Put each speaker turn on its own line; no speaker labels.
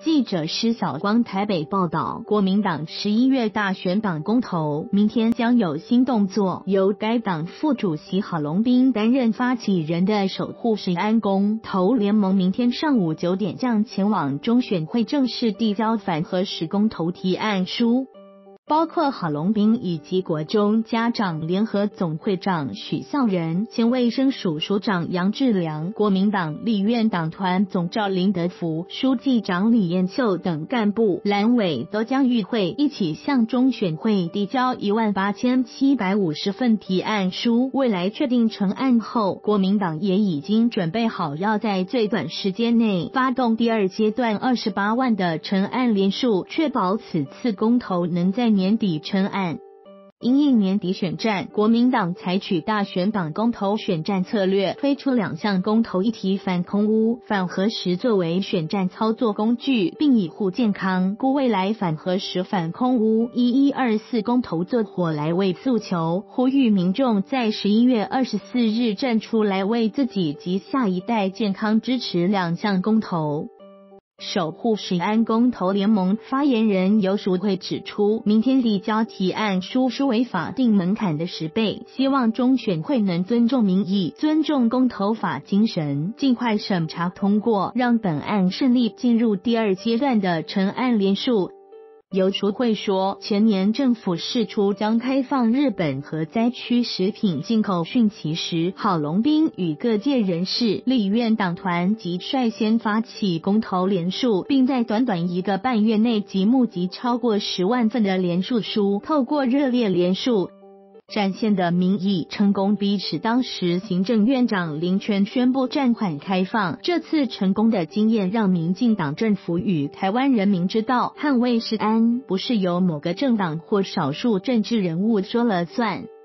记者施晓光台北报道，国民党11月大选党公投，明天将有新动作，由该党副主席郝龙斌担任发起人的守护食安公投联盟，明天上午9点将前往中选会正式递交反核食公投提案书。包括郝龙斌以及国中家长联合总会长许孝仁、前卫生署署长杨志良、国民党立院党团总召林德福、书记长李彦秀等干部蓝委都将与会，一起向中选会递交18750份提案书。未来确定成案后，国民党也已经准备好要在最短时间内发动第二阶段28万的成案联署，确保此次公投能在年底成案。因应年底选战，国民党采取大选党公投选战策略，推出2项公投议题反空污、反核食作为选战操作工具，并以护健康、顾未来反核食、反空污1124公投做火来为诉求，呼吁民众在11月24日站出来为自己及下一代健康支持2项公投。守护食安公投联盟发言人游淑慧指出，明天递交提案书为法定门槛的10倍，希望中选会能尊重民意，尊重公投法精神，尽快审查通过，让本案顺利进入第二阶段的成案联署。游淑慧说，前年政府释出将开放日本核灾区食品进口讯息时，郝龙斌与各界人士、立院党团即率先发起公投联署，并在短短1个半月内即募集超过10万份的联署书，透过热烈联署展现的民意，成功逼使当时行政院长林全宣布暂缓开放。这次成功的经验让民进党政府与台湾人民知道，捍卫食安不是由某个政党或少数政治人物说了算。